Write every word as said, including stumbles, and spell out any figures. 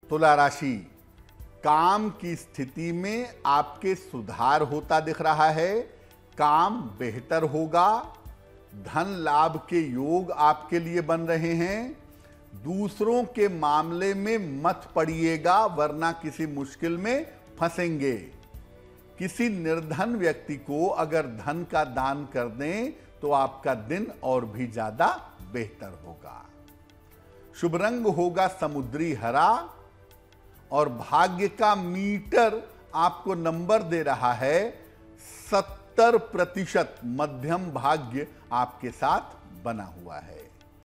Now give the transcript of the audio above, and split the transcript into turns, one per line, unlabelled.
तुला राशि, काम की स्थिति में आपके सुधार होता दिख रहा है। काम बेहतर होगा। धन लाभ के योग आपके लिए बन रहे हैं। दूसरों के मामले में मत पड़िएगा, वरना किसी मुश्किल में फंसेंगे। किसी निर्धन व्यक्ति को अगर धन का दान कर दें तो आपका दिन और भी ज्यादा बेहतर होगा। शुभ रंग होगा समुद्री हरा और भाग्य का मीटर आपको नंबर दे रहा है सत्तर प्रतिशत। मध्यम भाग्य आपके साथ बना हुआ है।